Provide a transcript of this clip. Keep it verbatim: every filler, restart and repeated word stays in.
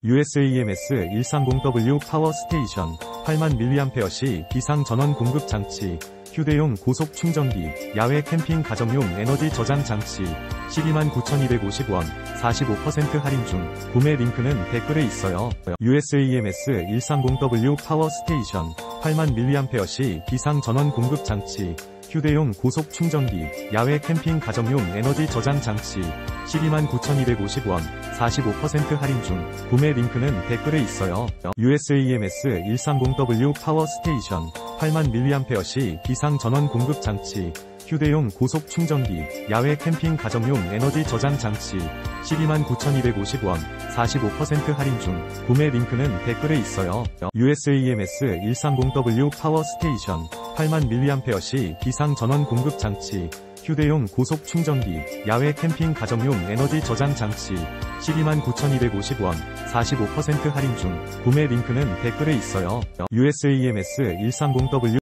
유에스에이엠에스 백삼십 더블유 파워 스테이션 팔만 밀리암페어시 비상 전원 공급 장치, 휴대용 고속 충전기, 야외 캠핑 가정용 에너지 저장 장치, 십이만 구천이백오십 원, 사십오 퍼센트 할인 중. 구매 링크는 댓글에 있어요. 유에스에이엠에스 백삼십 더블유 파워 스테이션 팔만 밀리암페어시 비상 전원 공급 장치, 휴대용 고속 충전기, 야외 캠핑 가정용 에너지 저장 장치, 십이만 구천이백오십 원, 사십오 퍼센트 할인 중. 구매 링크는 댓글에 있어요. 유에스에이엠에스 백삼십 더블유 파워 스테이션 팔만 밀리암페어시 비상 전원 공급 장치, 휴대용 고속 충전기, 야외 캠핑 가정용 에너지 저장 장치, 십이만 구천이백오십 원, 사십오 퍼센트 할인 중. 구매 링크는 댓글에 있어요. 유에스에이엠에스 백삼십 더블유 파워 스테이션 팔만 밀리암페어시 비상 전원 공급 장치, 휴대용 고속 충전기, 야외 캠핑 가정용 에너지 저장 장치, 십이만 구천이백오십 원, 사십오 퍼센트 할인 중. 구매 링크는 댓글에 있어요. 유에스에이엠에스 백삼십 더블유